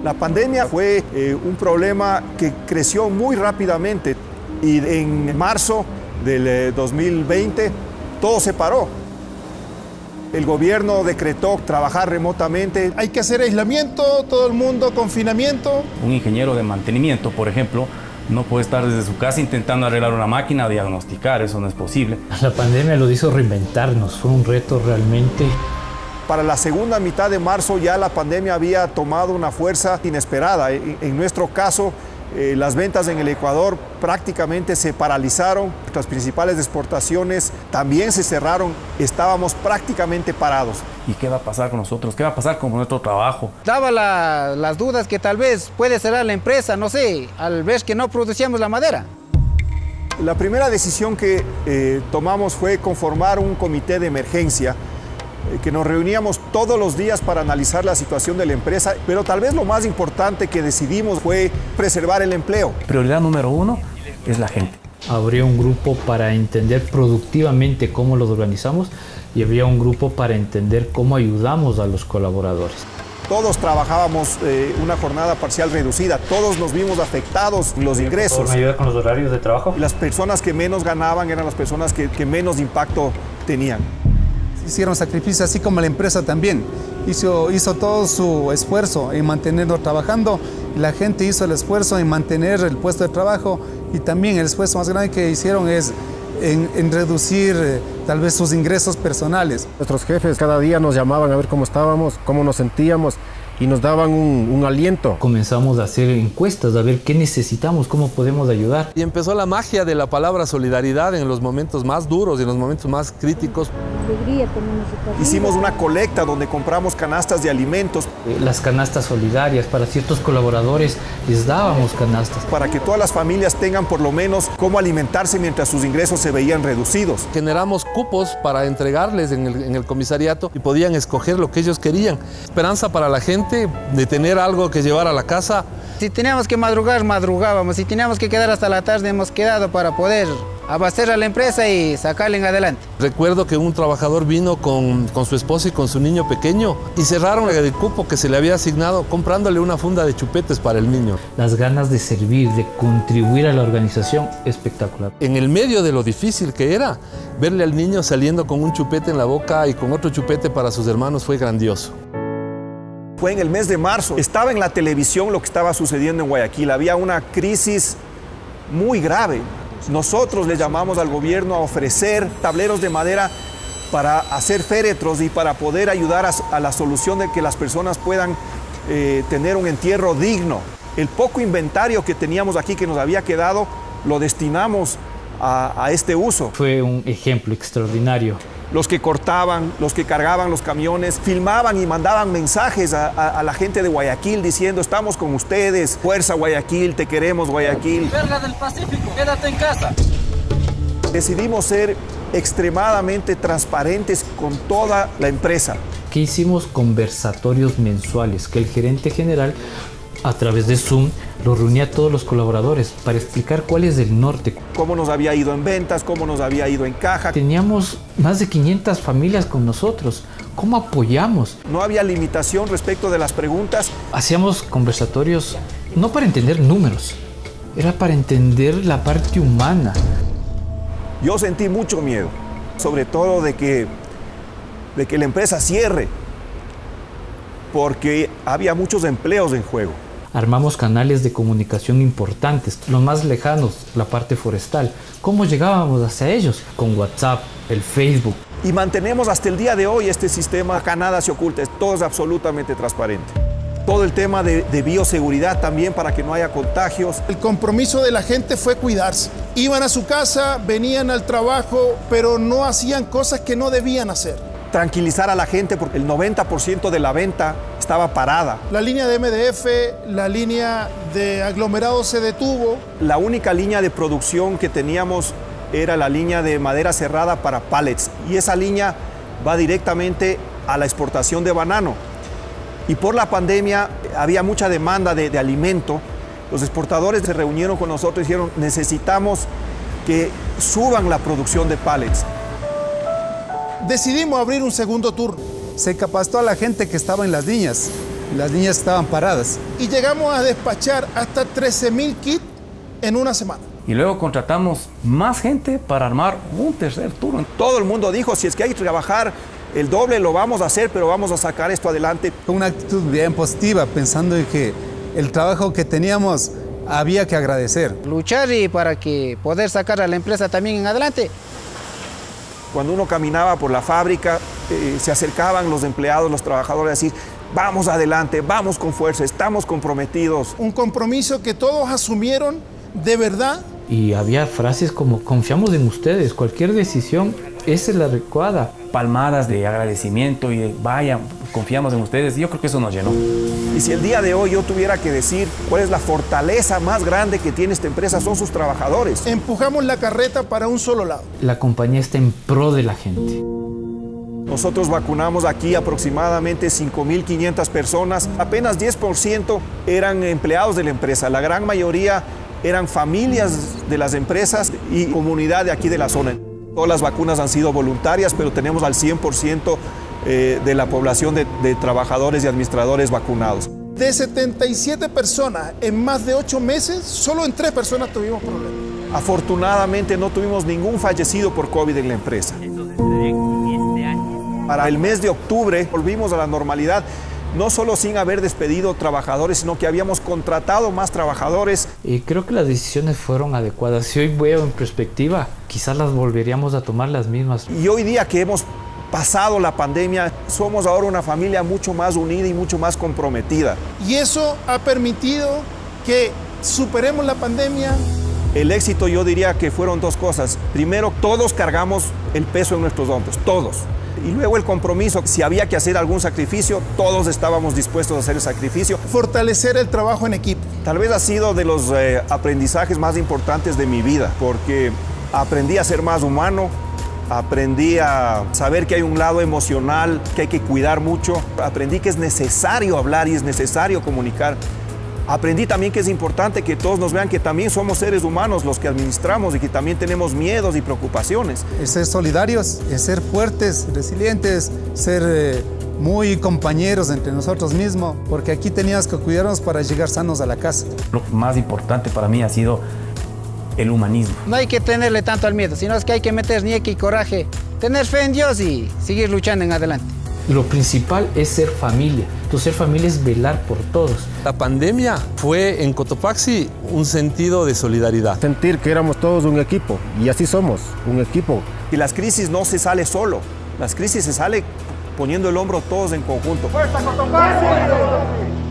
La pandemia fue un problema que creció muy rápidamente y en marzo del 2020 todo se paró. El gobierno decretó trabajar remotamente. Hay que hacer aislamiento, todo el mundo, confinamiento. Un ingeniero de mantenimiento, por ejemplo, no puede estar desde su casa intentando arreglar una máquina, diagnosticar, eso no es posible. La pandemia lo hizo reinventarnos, fue un reto realmente. Para la segunda mitad de marzo ya la pandemia había tomado una fuerza inesperada. En nuestro caso, las ventas en el Ecuador prácticamente se paralizaron, las principales exportaciones también se cerraron, estábamos prácticamente parados. ¿Y qué va a pasar con nosotros? ¿Qué va a pasar con nuestro trabajo? Daba las dudas que tal vez puede cerrar la empresa, no sé, al ver que no producíamos la madera. La primera decisión que tomamos fue conformar un comité de emergencia que nos reuníamos todos los días para analizar la situación de la empresa, pero tal vez lo más importante que decidimos fue preservar el empleo. Prioridad número 1 es la gente. Habría un grupo para entender productivamente cómo los organizamos y habría un grupo para entender cómo ayudamos a los colaboradores. Todos trabajábamos una jornada parcial reducida, todos nos vimos afectados los ingresos. ¿Me ayuda con los horarios de trabajo? Y las personas que menos ganaban eran las personas que menos impacto tenían. Hicieron sacrificios, así como la empresa también. Hizo todo su esfuerzo en mantenernos trabajando. La gente hizo el esfuerzo en mantener el puesto de trabajo y también el esfuerzo más grande que hicieron es en reducir tal vez sus ingresos personales. Nuestros jefes cada día nos llamaban a ver cómo estábamos, cómo nos sentíamos y nos daban un aliento. Comenzamos a hacer encuestas, a ver qué necesitamos, cómo podemos ayudar. Y empezó la magia de la palabra solidaridad en los momentos más duros y en los momentos más críticos. Hicimos una colecta donde compramos canastas de alimentos. Las canastas solidarias, para ciertos colaboradores les dábamos canastas. Para que todas las familias tengan por lo menos cómo alimentarse mientras sus ingresos se veían reducidos. Generamos cupos para entregarles en el comisariato y podían escoger lo que ellos querían. Esperanza para la gente de tener algo que llevar a la casa. Si teníamos que madrugar, madrugábamos. Si teníamos que quedar hasta la tarde, hemos quedado para poder abastecer a la empresa y sacarla en adelante. Recuerdo que un trabajador vino con su esposa y con su niño pequeño y cerraron el cupo que se le había asignado comprándole una funda de chupetes para el niño. Las ganas de servir, de contribuir a la organización, espectacular. En el medio de lo difícil que era, verle al niño saliendo con un chupete en la boca y con otro chupete para sus hermanos fue grandioso. Fue en el mes de marzo, estaba en la televisión lo que estaba sucediendo en Guayaquil, había una crisis muy grave. Nosotros le llamamos al gobierno a ofrecer tableros de madera para hacer féretros y para poder ayudar a la solución de que las personas puedan tener un entierro digno. El poco inventario que teníamos aquí que nos había quedado lo destinamos a este uso. Fue un ejemplo extraordinario. Los que cortaban, los que cargaban los camiones, filmaban y mandaban mensajes a la gente de Guayaquil diciendo: estamos con ustedes, fuerza Guayaquil, te queremos Guayaquil. Verga del Pacífico, quédate en casa. Decidimos ser extremadamente transparentes con toda la empresa. ¿Qué hicimos? Conversatorios mensuales que el gerente general, a través de Zoom, lo reunía a todos los colaboradores para explicar cuál es el norte. Cómo nos había ido en ventas, cómo nos había ido en caja. Teníamos más de 500 familias con nosotros. ¿Cómo apoyamos? No había limitación respecto de las preguntas. Hacíamos conversatorios no para entender números, era para entender la parte humana. Yo sentí mucho miedo, sobre todo de que la empresa cierre, porque había muchos empleos en juego. Armamos canales de comunicación importantes, los más lejanos, la parte forestal. ¿Cómo llegábamos hacia ellos? Con WhatsApp, el Facebook. Y mantenemos hasta el día de hoy este sistema, acá nada se oculta, todo es absolutamente transparente. Todo el tema de bioseguridad también para que no haya contagios. El compromiso de la gente fue cuidarse. Iban a su casa, venían al trabajo, pero no hacían cosas que no debían hacer. Tranquilizar a la gente porque el 90% de la venta estaba parada. La línea de MDF, la línea de aglomerado se detuvo. La única línea de producción que teníamos era la línea de madera cerrada para pallets y esa línea va directamente a la exportación de banano. Y por la pandemia había mucha demanda de alimento. Los exportadores se reunieron con nosotros y dijeron: necesitamos que suban la producción de pallets. Decidimos abrir un segundo turno. Se capacitó a la gente que estaba en las líneas las líneas estaban paradas. Y llegamos a despachar hasta 13.000 kits en una semana. Y luego contratamos más gente para armar un tercer turno. Todo el mundo dijo, si es que hay que trabajar el doble, lo vamos a hacer, pero vamos a sacar esto adelante. Con una actitud bien positiva, pensando en que el trabajo que teníamos había que agradecer. Luchar y para que poder sacar a la empresa también en adelante. Cuando uno caminaba por la fábrica, se acercaban los empleados, los trabajadores a decir, vamos adelante, vamos con fuerza, estamos comprometidos. Un compromiso que todos asumieron de verdad. Y había frases como, confiamos en ustedes, cualquier decisión, esa es la adecuada. Palmadas de agradecimiento y de, vaya, confiamos en ustedes. Yo creo que eso nos llenó. Y si el día de hoy yo tuviera que decir cuál es la fortaleza más grande que tiene esta empresa, son sus trabajadores. Empujamos la carreta para un solo lado. La compañía está en pro de la gente. Nosotros vacunamos aquí aproximadamente 5.500 personas. Apenas 10% eran empleados de la empresa. La gran mayoría eran familias de las empresas y comunidad de aquí de la zona. Todas las vacunas han sido voluntarias, pero tenemos al 100% de la población de trabajadores y administradores vacunados. De 77 personas en más de 8 meses, solo en 3 personas tuvimos problemas. Afortunadamente no tuvimos ningún fallecido por COVID en la empresa. Para el mes de octubre volvimos a la normalidad, no solo sin haber despedido trabajadores, sino que habíamos contratado más trabajadores. Y creo que las decisiones fueron adecuadas. Si hoy veo en perspectiva, quizás las volveríamos a tomar las mismas. Y hoy día que hemos pasado la pandemia, somos ahora una familia mucho más unida y mucho más comprometida. Y eso ha permitido que superemos la pandemia. El éxito, yo diría que fueron 2 cosas. Primero, todos cargamos el peso en nuestros hombros, todos. Y luego el compromiso, si había que hacer algún sacrificio, todos estábamos dispuestos a hacer el sacrificio. Fortalecer el trabajo en equipo. Tal vez ha sido de los aprendizajes más importantes de mi vida, porque aprendí a ser más humano, aprendí a saber que hay un lado emocional que hay que cuidar mucho, aprendí que es necesario hablar y es necesario comunicar. Aprendí también que es importante que todos nos vean que también somos seres humanos los que administramos y que también tenemos miedos y preocupaciones. Es ser solidarios, es ser fuertes, resilientes, ser muy compañeros entre nosotros mismos, porque aquí teníamos que cuidarnos para llegar sanos a la casa. Lo más importante para mí ha sido el humanismo. No hay que tenerle tanto al miedo, sino es que hay que meter ñeque y coraje, tener fe en Dios y seguir luchando en adelante. Lo principal es ser familia. Entonces, ser familia es velar por todos. La pandemia fue en Cotopaxi un sentido de solidaridad. Sentir que éramos todos un equipo, y así somos, un equipo. Y las crisis no se sale solo, las crisis se sale poniendo el hombro todos en conjunto. ¡Fuerza, Cotopaxi!